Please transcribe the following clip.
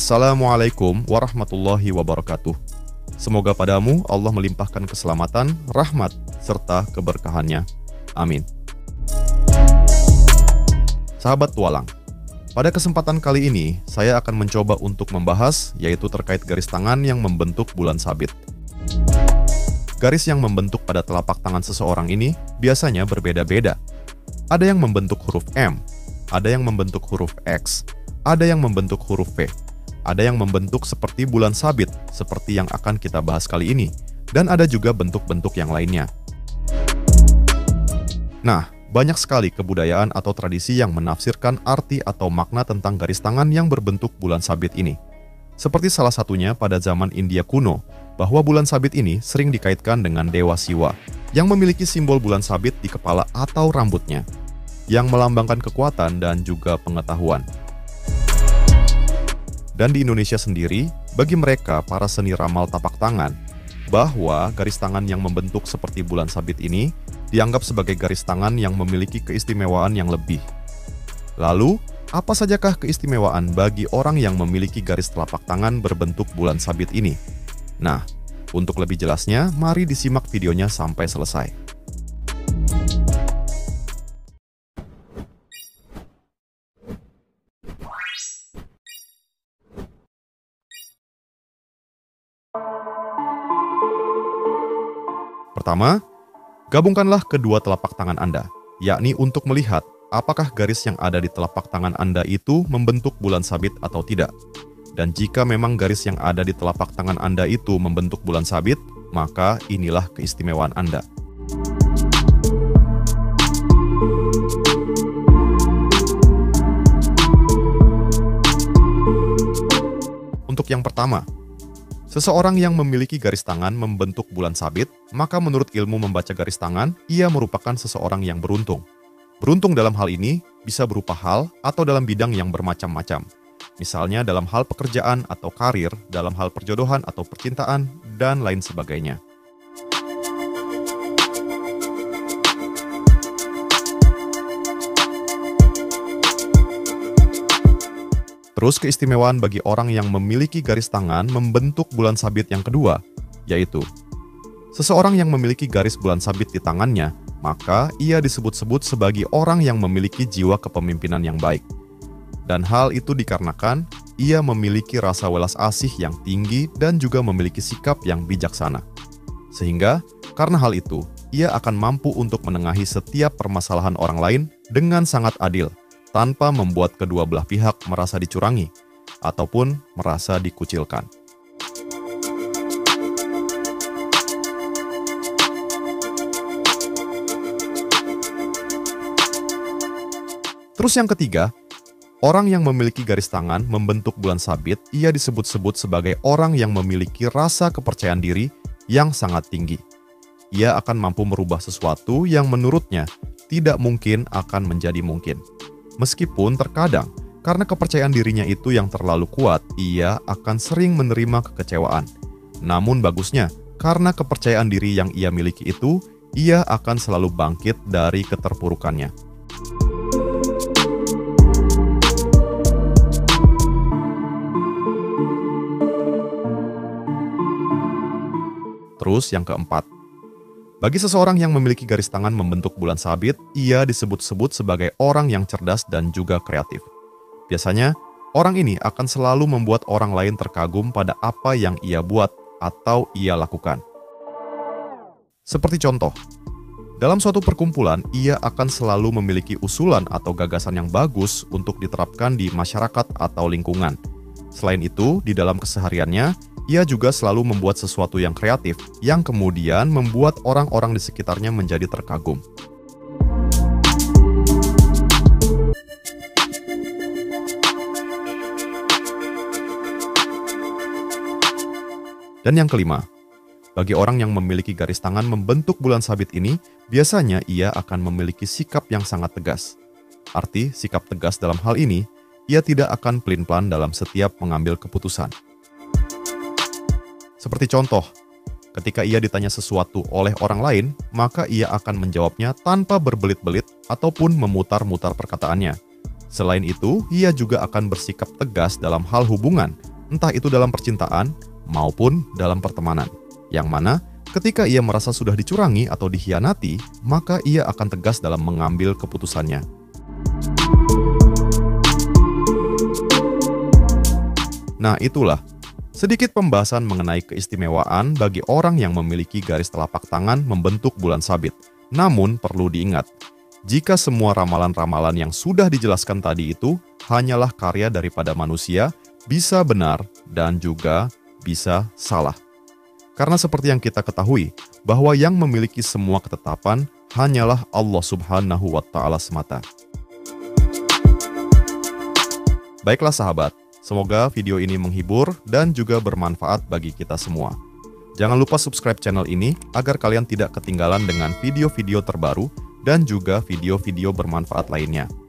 Assalamualaikum warahmatullahi wabarakatuh. Semoga padamu Allah melimpahkan keselamatan, rahmat, serta keberkahannya. Amin. Sahabat Tualang, pada kesempatan kali ini saya akan mencoba untuk membahas yaitu terkait garis tangan yang membentuk bulan sabit. Garis yang membentuk pada telapak tangan seseorang ini biasanya berbeda-beda. Ada yang membentuk huruf M, ada yang membentuk huruf X, ada yang membentuk huruf V, ada yang membentuk seperti bulan sabit seperti yang akan kita bahas kali ini, dan ada juga bentuk-bentuk yang lainnya. Nah, banyak sekali kebudayaan atau tradisi yang menafsirkan arti atau makna tentang garis tangan yang berbentuk bulan sabit ini. Seperti salah satunya pada zaman India kuno, bahwa bulan sabit ini sering dikaitkan dengan Dewa Siwa, yang memiliki simbol bulan sabit di kepala atau rambutnya, yang melambangkan kekuatan dan juga pengetahuan. Dan di Indonesia sendiri, bagi mereka para seni ramal tapak tangan, bahwa garis tangan yang membentuk seperti bulan sabit ini dianggap sebagai garis tangan yang memiliki keistimewaan yang lebih. Lalu, apa sajakah keistimewaan bagi orang yang memiliki garis telapak tangan berbentuk bulan sabit ini? Nah, untuk lebih jelasnya, mari disimak videonya sampai selesai. Pertama, gabungkanlah kedua telapak tangan Anda, yakni untuk melihat apakah garis yang ada di telapak tangan Anda itu membentuk bulan sabit atau tidak. Dan jika memang garis yang ada di telapak tangan Anda itu membentuk bulan sabit, maka inilah keistimewaan Anda. Untuk yang pertama, seseorang yang memiliki garis tangan membentuk bulan sabit, maka menurut ilmu membaca garis tangan, ia merupakan seseorang yang beruntung. Beruntung dalam hal ini bisa berupa hal atau dalam bidang yang bermacam-macam. Misalnya dalam hal pekerjaan atau karir, dalam hal perjodohan atau percintaan, dan lain sebagainya. Terus keistimewaan bagi orang yang memiliki garis tangan membentuk bulan sabit yang kedua, yaitu seseorang yang memiliki garis bulan sabit di tangannya, maka ia disebut-sebut sebagai orang yang memiliki jiwa kepemimpinan yang baik. Dan hal itu dikarenakan ia memiliki rasa welas asih yang tinggi dan juga memiliki sikap yang bijaksana. Sehingga, karena hal itu, ia akan mampu untuk menengahi setiap permasalahan orang lain dengan sangat adil, tanpa membuat kedua belah pihak merasa dicurangi ataupun merasa dikucilkan. Terus yang ketiga, orang yang memiliki garis tangan membentuk bulan sabit, ia disebut-sebut sebagai orang yang memiliki rasa kepercayaan diri yang sangat tinggi. Ia akan mampu merubah sesuatu yang menurutnya tidak mungkin akan menjadi mungkin. Meskipun terkadang, karena kepercayaan dirinya itu yang terlalu kuat, ia akan sering menerima kekecewaan. Namun bagusnya, karena kepercayaan diri yang ia miliki itu, ia akan selalu bangkit dari keterpurukannya. Terus yang keempat, bagi seseorang yang memiliki garis tangan membentuk bulan sabit, ia disebut-sebut sebagai orang yang cerdas dan juga kreatif. Biasanya, orang ini akan selalu membuat orang lain terkagum pada apa yang ia buat atau ia lakukan. Seperti contoh, dalam suatu perkumpulan, ia akan selalu memiliki usulan atau gagasan yang bagus untuk diterapkan di masyarakat atau lingkungan. Selain itu, di dalam kesehariannya, ia juga selalu membuat sesuatu yang kreatif, yang kemudian membuat orang-orang di sekitarnya menjadi terkagum. Dan yang kelima, bagi orang yang memiliki garis tangan membentuk bulan sabit ini, biasanya ia akan memiliki sikap yang sangat tegas. Arti sikap tegas dalam hal ini, ia tidak akan pelin-pelan dalam setiap mengambil keputusan. Seperti contoh, ketika ia ditanya sesuatu oleh orang lain, maka ia akan menjawabnya tanpa berbelit-belit ataupun memutar-mutar perkataannya. Selain itu, ia juga akan bersikap tegas dalam hal hubungan, entah itu dalam percintaan maupun dalam pertemanan. Yang mana ketika ia merasa sudah dicurangi atau dikhianati, maka ia akan tegas dalam mengambil keputusannya. Nah, itulah sedikit pembahasan mengenai keistimewaan bagi orang yang memiliki garis telapak tangan membentuk bulan sabit. Namun perlu diingat, jika semua ramalan-ramalan yang sudah dijelaskan tadi itu hanyalah karya daripada manusia, bisa benar dan juga bisa salah. Karena seperti yang kita ketahui, bahwa yang memiliki semua ketetapan hanyalah Allah Subhanahu wa Ta'ala semata. Baiklah sahabat, semoga video ini menghibur dan juga bermanfaat bagi kita semua. Jangan lupa subscribe channel ini agar kalian tidak ketinggalan dengan video-video terbaru dan juga video-video bermanfaat lainnya.